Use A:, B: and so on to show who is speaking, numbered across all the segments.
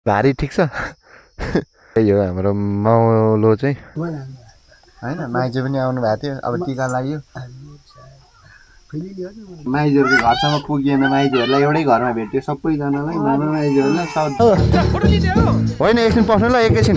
A: भारी ठिक छ यो हाम्रो माउलो चाहिँ हैन माइजू पनि आउनु भएको थियो अब टीका लाग्यो माइजूहरुको घरसम्म पुगिएन माइजूहरुलाई एउटै घरमा भेट्यो सबैजनालाई मामा माइजूहरुलाई होइन एकछिन पस्नु ल एकैछिन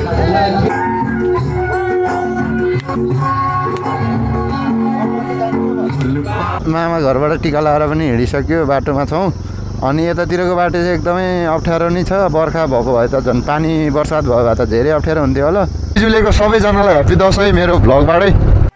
A: मामा घरबाट टीका लगाएर पनि हिँडिसक्यो बाटोमा छौँ अनि यतातिरको बाटो चाहिँ एकदमै अप्ठ्यारो नै छ बर्खा भएको भए त झन् पानी बर्सात भयो भए त धेरै अप्ठ्यारो हुन्थ्यो होला बिजुलीको सबैजनालाई ह्याप्पी दसैँ मेरो भ्लगबाटै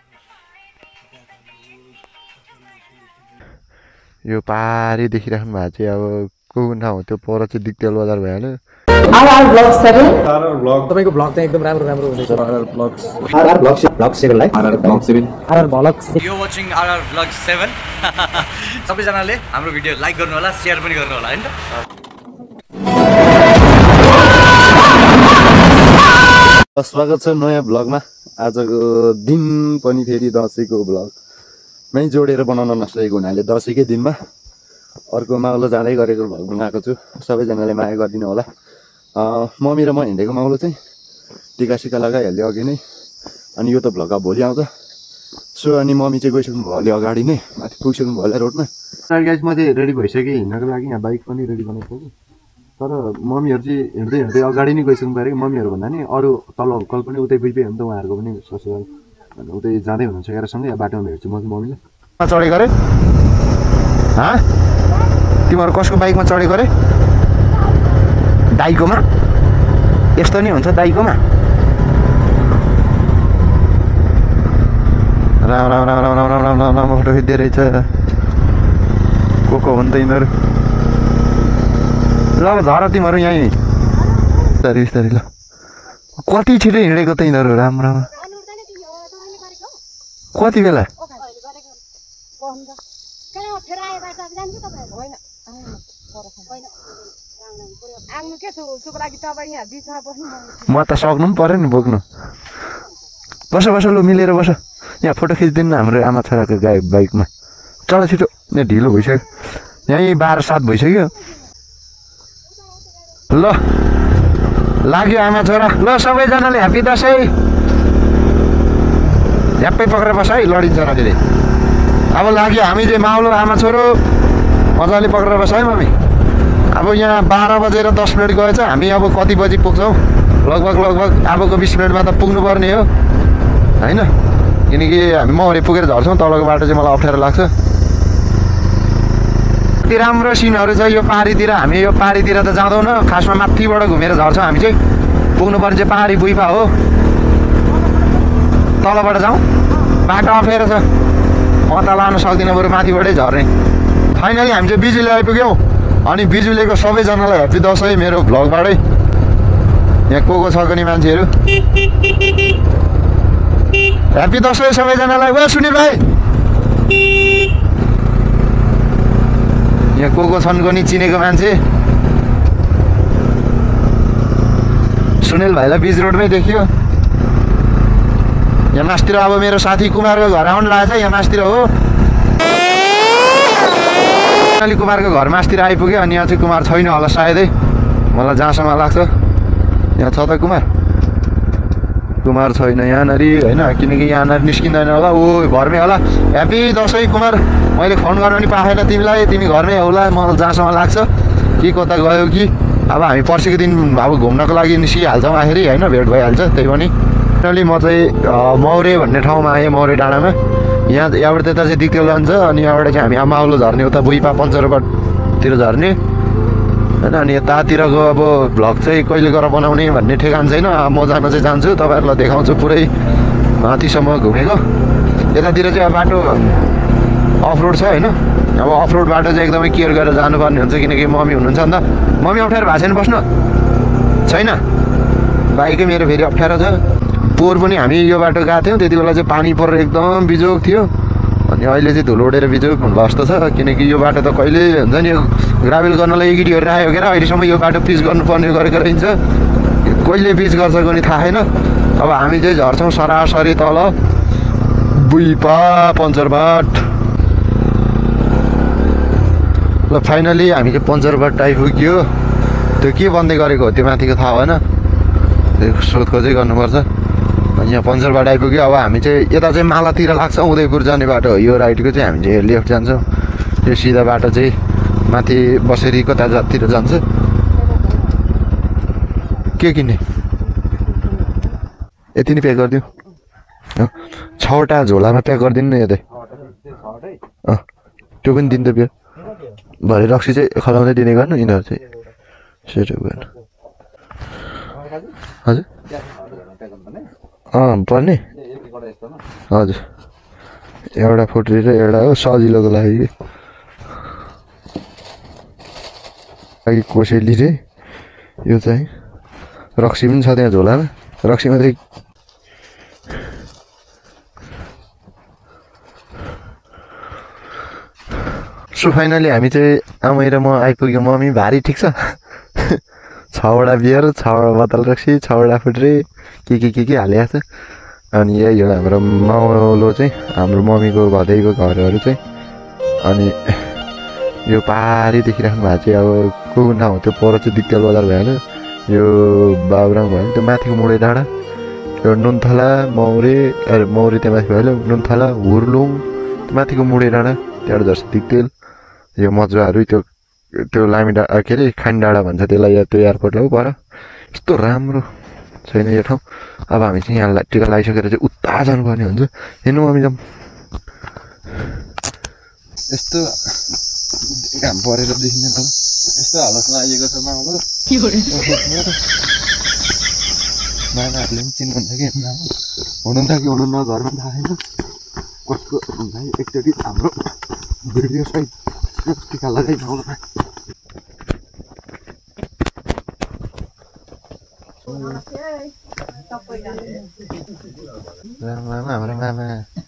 A: यो पारी देखिराख्नु भएको चाहिँ अब कुन ठाउँ हो त्यो पर चाहिँ दिक्तेल बजार भइहाल्यो
B: आरआर ब्लग 7
C: आरआर ब्लग
B: तपाईको ब्लग चाहिँ एकदम राम्रो हुँदैछ
C: आरआर ब्लग
B: ब्लग 7 लाई
C: RR blog 7
B: RR blog
D: you watching RR blog 7 सबैजनाले हाम्रो भिडियो लाइक गर्नु होला शेयर पनि गर्नु होला हैन
A: त स्वागत छ नयाँ ब्लगमा आजको दिन पनि फेरि दसैँको ब्लग मै जोडेर बनाउन नसकेको हुनाले दसैँकै दिनमा अर्को माउलो जाँदै गरेको भ्लग बनाएको छु सबैजनाले माया गरिदिनु होला मम्मी र म हिँडेको माउलो चाहिँ टिकासिका लगाइहाल्यो अघि नै अनि यो त भ्लग अब भोलि आउँछ सो अनि मम्मी चाहिँ गइसक्नु भयो अलि अगाडि नै माथि पुगिसक्नु भयो होला रोडमा गाइज म चाहिँ रेडी भइसकेँ हिँड्नको लागि यहाँ बाइक पनि रेडी बनाएको छु तर मम्मीहरू चाहिँ हिँड्दै हिँड्दै अगाडि नै गइसक्नु पऱ्यो मम्मीहरू भन्दा नि अरू तल कल पनि उतै बुझ्दै हो नि त उहाँहरूको पनि ससुराल उतै जाँदै हुनुहुन्छ केरासँगै बाटोमा भेट्छु म चाहिँ मम्मीलाई चढेको अरे हाँ तिमीहरू कसको बाइकमा चढेको अरे दाइकोमा यस्तो नि हुन्छ दाइकोमा राम राम राम राम राम राम राम राम राम फोटो खिच्दै रहेछ को हो नि त यिनीहरू ल झर तिमीहरू यहीँ बिस्तारै बिस्तारै ल कति छिटो हिँडेको त यिनीहरू राम्रो कति बेला म त सक्नु पनि पऱ्यो नि बोक्नु बस बस लु मिलेर बस यहाँ फोटो खिचिदिनु हाम्रो आमा छोराको बाइकमा चल छिटो यहाँ ढिलो भइसक्यो यहीँ 12-7 भइसक्यो ल लाग्यो आमा छोरा ल सबैजनाले ह्याप्पी दसैँ झ्याप्पै पक्रेर बस है लडिन्छ र फेरि अब लाग्यो हामी चाहिँ माउलो आमा छोरो मजाले पक्रेर बस है मम्मी अब यहाँ 12 बजेर 10 मिनट गएछ हामी अब कति बजी पुग्छौँ लगभग अबको 20 मिनटमा त पुग्नु पर्ने हो होइन किनकि हामी मौरी पुगेर झर्छौँ तलको बाटो चाहिँ मलाई अप्ठ्यारो लाग्छ यति राम्रो सिनहरू छ यो पहाडीतिर हामी यो पहाडीतिर त जाँदैनौँ खासमा माथिबाट घुमेर झर्छौँ हामी चाहिँ पुग्नुपर्ने चाहिँ पहाडी बुइफा हो तलबाट जाउँ बाटो अप्ठ्यारो छ म त लानु सक्दिनँ बरु माथिबाटै झर्ने फाइनली हामी चाहिँ बिजुली आइपुग्यौँ अनि बिजुलीको सबैजनालाई ह्याप्पी दसैँ मेरो भ्लगबाटै यहाँ को छ नि मान्छेहरू ह्याप्पी दसैँ सबैजनालाई वा सुनिल भाइ यहाँ को छन् नि चिनेको मान्छे सुनिल भाइलाई बिच रोडमै देखियो यहाँ मासतिर अब मेरो साथी कुमारको घर आउनु लागेको छ यहाँ मासतिर हो अलि कुमारको घर मासतिर आइपुग्यो अनि यहाँ चाहिँ कुमार छैन होला सायदै मलाई जहाँसम्म लाग्छ यहाँ छ त कुमार छैन यहाँनिर होइन किनकि यहाँनिर निस्किँदैन होला ऊ घरमै होला ह्याप्पी दसैँ कुमार मैले फोन गर्न पनि पाएन तिमीलाई तिमी घरमै होला मलाई जहाँसम्म लाग्छ कि कता गयो कि अब हामी पर्सिको दिन अब घुम्नको लागि निस्किहाल्छौँ आखिरी होइन भेट भइहाल्छ त्यही पनि फाइनली म चाहिँ मौरे भन्ने ठाउँमा आएँ मौरे डाँडामा यहाँबाट त्यता चाहिँ दिक्तेल जान्छ अनि यहाँबाट चाहिँ हामी माउलो झर्ने उता बुइपा पञ्चरबाटतिर झर्ने होइन अनि यतातिरको अब भ्लग चाहिँ कहिले गएर बनाउने भन्ने ठेगान छैन म जान चाहिँ जान्छु तपाईँहरूलाई देखाउँछु पुरै माथिसम्म घुमेको यतातिर चाहिँ अब बाटो अफरोड छ होइन अब अफरोड बाटो चाहिँ एकदमै केयर गरेर जानुपर्ने हुन्छ किनकि मम्मी हुनुहुन्छ नि त मम्मी अप्ठ्यारो भएको छैन बस्नु छैन बाइकै मेरो फेरि अप्ठ्यारो छ पोहोर पनि हामी यो बाटो गएको थियौँ त्यति बेला चाहिँ पानी परेर एकदम बिजोग थियो अनि अहिले चाहिँ धुलो उडेर बिजोग हुनु जस्तो छ किनकि यो बाटो त कहिले हुन्छ नि ग्राभेल गर्नलाई गिडीहरू राखेको क्या अहिलेसम्म यो बाटो पिच गर्नुपर्ने गरेको रहन्छ कहिले पिच गर्छ कुनै थाहा छैन अब हामी चाहिँ झर्छौँ सरासरी तल बुइपा पञ्चरबाट ल फाइनली हामी चाहिँ पञ्चरबाट आइपुग्यो त्यो के बन्दै गरेको हो त्यो माथिको थाहा भएन, त्यो सोधखोजै गर्नुपर्छ। यहाँ पन्चरबाट आइपुग्यो। अब हामी चाहिँ यता चाहिँ मालातिर लाग्छ, उदयपुर जाने बाटो हो यो राइटको चाहिँ, हामी चाहिँ लेफ्ट जान्छौँ। यो सिधा बाटो चाहिँ माथि बसेरी कतातिर जान्छ। के किन्ने यति नै प्याक गरिदिउँ, 6वटा झोलामा प्याक गरिदिनु न यतै। त्यो पनि दिन्छ प्याक, भरे रक्सी चाहिँ खलाउँदै दिने गर्नु, यिनीहरू चाहिँ सेटअप गर्नु। हजुर पर्ने हजुर, एउटा फुट्री र एउटा हो सजिलोको लागि कोसेली चाहिँ यो चाहिँ रक्सी पनि छ त्यहाँ झोलामा, रक्सी मात्रै। सो फाइनली हामी चाहिँ आमै र म आइपुग्यो। मम्मी भारी ठिक छ 6वटा बियर, 6वटा बोतल रक्सी, 6वटा फुट्रे के हालिएको छ। अनि यही हो हाम्रो माउलो चाहिँ, हाम्रो मम्मीको भदैको घरहरू चाहिँ। अनि यो पारी देखिराख्नु भएको चाहिँ अब कुन ठाउँ हो त्यो पर चाहिँ दिक्तेल बजार भइहाल्यो, यो बाबुराङ भयो, त्यो माथिको मुडे डाँडा, यो नुनथला मौरे मौरे त्यहाँ माथि भइहाल्यो, नुनथला हुर्लुङ त्यो माथिको मुडे डाँडा, त्यहाँबाट झर्छ दिक्तेल। यो मजुवाहरू त्यो लामी डाँडा के अरे खानी डाँडा भन्छ त्यसलाई, त्यो एयरपोर्टलाई पर। यस्तो राम्रो छैन यो ठाउँ। अब हामी चाहिँ यहाँ टिका लगाइसकेर चाहिँ उता जानुपर्ने हुन्छ। हेर्नु मम्मी जाउँ, यस्तो घाम परेर देखिँदैन होला, यस्तो हालतमा आइएको छ मामा। नानाहरूले पनि चिन्नुहुन्छ कि हुनुहुन्छ कि हुनुहुन्न घरमा थाहा छैन कसको हुन्छ। एकचोटि हाम्रो भिडियो सहित टिका लगाइजाउँ। मामा हाम्रो मामा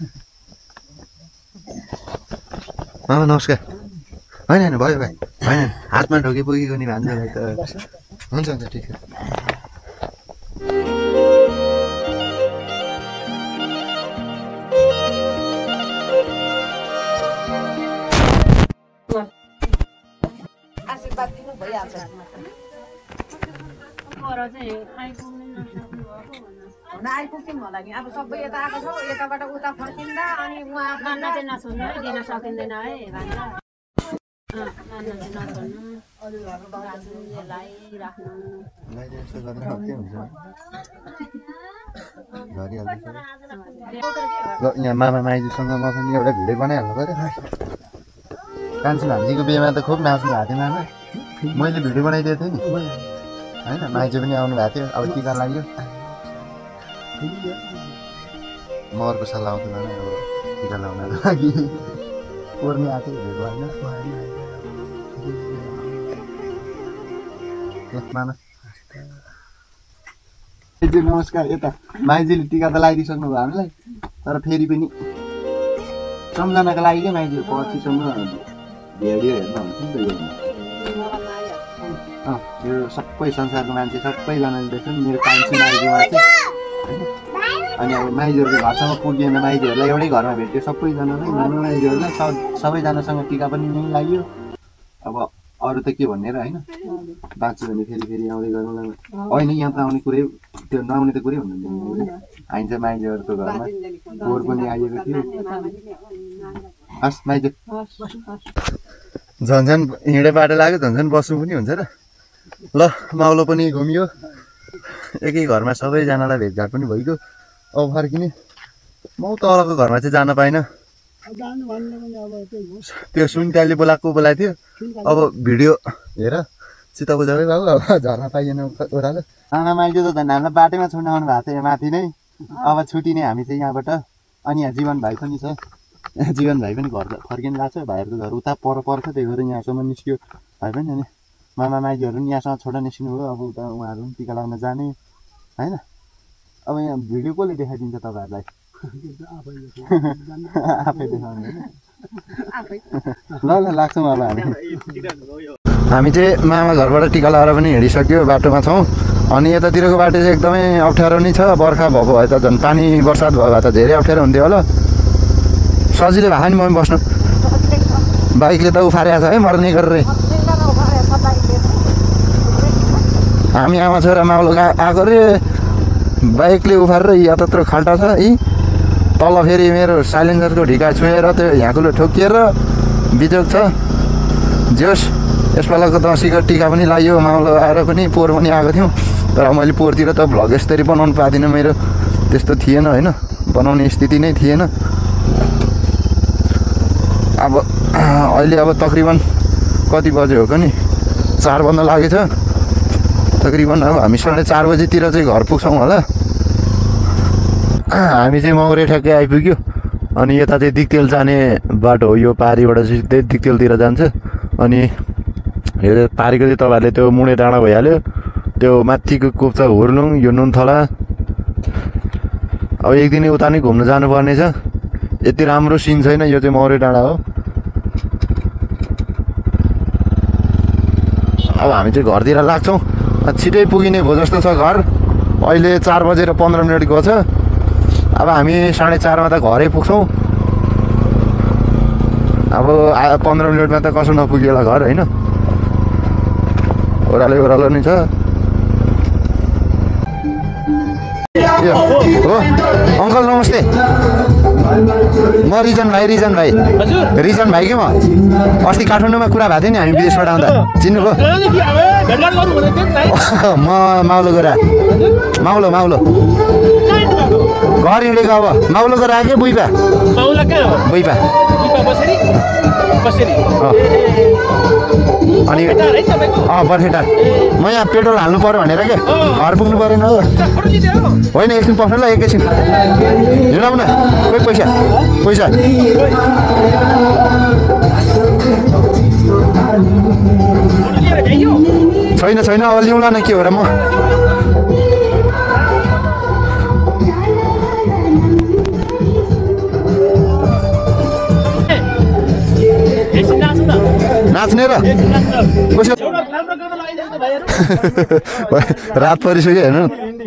A: मामा नमस्कार। होइन होइन भयो भाइ, होइन हातमा ढोके पुगेको नि भान्जोलाई त हुन्छ हुन्छ ठिक छ।
C: आइपुग्यौँ होला नि अब सबै यता आएको छ, यताबाट उता फर्किँदा अनि उहाँ भन्न चाहिँ नसुन्नु है, दिन सकिँदैन है भन्छ। भन्न चाहिँ नसुन्नु, यसलाई राख्नु।
A: यहाँ मामा माइजूसँग म पनि एउटा भिडियो बनाइहाल्नु पऱ्यो। कान्छी भान्जीको बिहेमा त खुब नाच्नु भएको थियो मामा, मैले भिडियो बनाइदिएको थिएँ नि होइन। माइजू पनि आउनु भएको थियो, अब टिका लाग्यो। म अर्को साल आउँछु मामा, अब टिका लगाउनको लागि कोर्ने आएको थियो भेट होइन। मामा नमस्कार। यता माइजूले टिका त लगाइदिइसक्नु भयो हामीलाई, तर फेरि पनि सम्झनाको लागि क्या माइजू पछिसम्म भिडियो हेर्न हुन्छ नि त। यो सबै संसारको मान्छे सबैजनाले देख्छन् मेरो कान्छी माइजूमा चाहिँ। अनि अब माइजूहरूको घरसम्म पुगिएन, माइजूहरूलाई एउटै घरमा भेट्यो सबैजनालाई, माइजूहरूलाई सबैजनासँग टिका पनि नै लाग्यो। अब अरू त के भन्ने र होइन, बाँच्यो भने फेरि आउँदै गर्नुलाई होइन। यहाँ त आउने कुरै त्यो नआउने त कुरै हुनुहुन्न, आइन्छ माइजूहरूको घरमा। पोहोर पनि आइएको थियो। हस् माइजू झन् हिँडे बाटो लाग्यो, झन् बस्नु पनि हुन्छ र। ल माउलो पनि घुमियो, एकै घरमा सबैजनालाई भेटघाट पनि भइगयो। अब फर्किने म तलको घरमा चाहिँ जान पाइनँ, त्यो सुनटाले बोलाएको थियो। अब भिडियो हेर चित्त बुझाउनै बाबु, अब झर्न पाइएन ओह्रालो। आमा माइजू त झन् हामीलाई बाटैमा छोड्न आउनु भएको थियो माथि नै। अब छुट्टिने हामी चाहिँ यहाँबाट। अनि यहाँ जीवन भाइ पनि छ, जीवन भाइ पनि घर फर्किनु गएको छ। भाइहरूको घर उता पर पर्छ, त्यही भएर यहाँसम्म निस्क्यो भाइ पनि। अनि मामा माइजूहरू पनि यहाँसँग छोडेर निस्किनु भयो। अब उता उहाँहरू पनि टिका लगाउन जाने होइन। अब यहाँ भिडियो कसले देखाइदिन्छ तपाईँहरूलाई? आफै देखाउने। ल लाग्छौँ अब हामी चाहिँ मामा घरबाट टिका लगाएर पनि हिँडिसक्यो, बाटोमा छौँ। अनि यतातिरको बाटो चाहिँ एकदमै अप्ठ्यारो नै छ। बर्खा भएको भए त झन् पानी बर्सात भयो भए त धेरै अप्ठ्यारो हुन्थ्यो होला। सजिलो भएको नि मम्मी बस्नु, बाइकले त उफारेको छ है मर्ने गरेर। हामी आमा छोरा माउलो आएको रे बाइकले उफारेर यहाँ त्यत्रो खाल्टा छ यी तल फेरि मेरो साइलेन्सरको ढिका छुएर त्यो ह्याकुलो ठोकिएर बिजोग छ जोस् यसपालाको दसैँको टिका पनि लाग्यो माउलो आएर पनि पोहोर पनि आएको थियौँ तर मैले पोहोरतिर त भ्लग यसरी बनाउनु पादिनँ मेरो त्यस्तो थिएन होइन बनाउने स्थिति नै थिएन अब अहिले अब तकरिबन कति बजे हो नि 4 बज्न लागेछ तकरिबन अब हामी 4:30 बजीतिर चाहिँ घर पुग्छौँ होला हामी चाहिँ मौरे ठ्याक्कै आइपुग्यो अनि यता चाहिँ दिक्तेल जाने बाटो हो यो पारीबाट चाहिँ त्यही दिक्तेलतिर जान्छ अनि यो पारीको चाहिँ तपाईँहरूले त्यो मुडे डाँडा भइहाल्यो त्यो माथिको कोप्चा हुर्लुङ यो नुनथला अब एक दिन उता नै घुम्न जानुपर्ने छ यति राम्रो सिन छैन यो चाहिँ मौरे डाँडा हो अब हामी चाहिँ घरतिर लाग्छौँ छिटै पुगिने भयो जस्तो छ घर अहिले 4:15 गएको छ अब हामी 4:30 त घरै पुग्छौँ अब 15 मिनटमा त कसो नपुग्यो होला घर होइन ओह्रालो नै छ हो अङ्कल नमस्ते म रिजन भाइ कि म अस्ति काठमाडौँमा कुरा भएको थियो नि हामी विदेशबाट आउँदा चिन्नुभयो म माउलो गएर माउलो घर हिँडेको अब माउलो गएर आएको बुइपा अनि बर्खेटार म यहाँ पेट्रोल हाल्नु पर्यो भनेर के घर पुग्नु परेन हो होइन एकछिन पस्नु ल एकैछिन हिँडाउ न कोही पैसा छैन अब ल्याउँला न के हो र म नाच्ने र रात परिसक्यो हेर्नु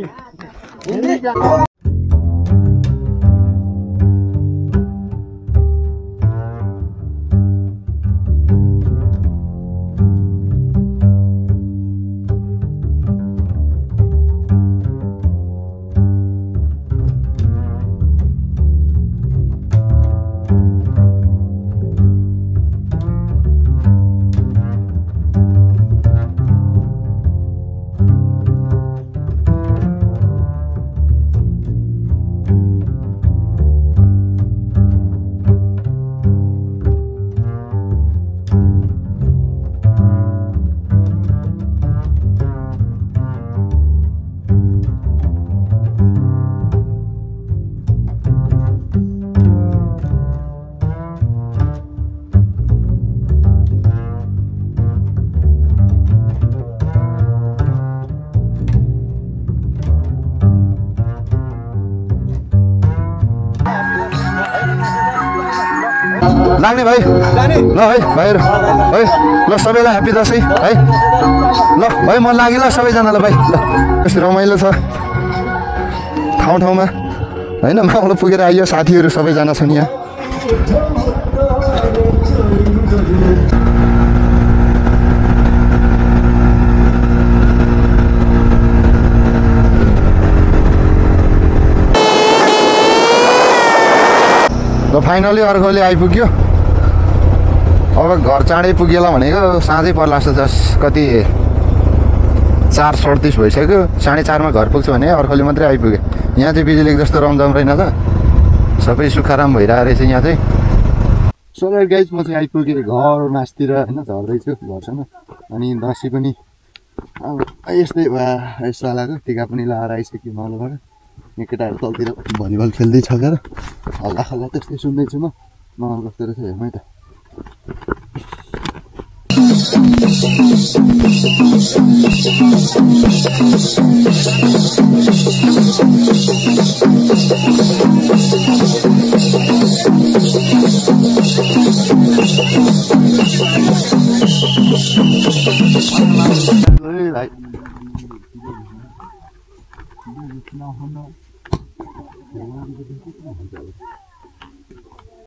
A: लाग्ने भाइ ल है भाइहरू है ल सबैलाई ह्याप्पी दसैँ है ल भाइ म लाग्यो ल सबैजनालाई भाइ ल यस्तो रमाइलो छ ठाउँमा होइन माउलो पुगेर आइयो साथीहरू सबैजना छन् यहाँ ल फाइनली अर्कोले आइपुग्यो अब घर चाँडै पुगेला भनेको साँझै पर्ला जस्तो जस कति 4:37 भइसक्यो 4:30 घर पुग्छु भने अर्कोले मात्रै आइपुग्यो यहाँ चाहिँ बिजुलीको जस्तो रमझम रहेन त सबै सुखाराम भइरहेको रहेछ यहाँ चाहिँ सो गाइज म चाहिँ आइपुगेँ घर मासतिर होइन झर्दैछु घरसँग अनि दसैँ पनि अब यस्तै भयो यस्तो हालाको टिका पनि लगाएर आइसक्यो माउलोबाट यहाँ केटाहरू तलतिर भलिबल खेल्दैछ क्या हल्ला खल्ला त्यस्तै सुन्दैछु म कस्तो रहेछ हेर्नु है त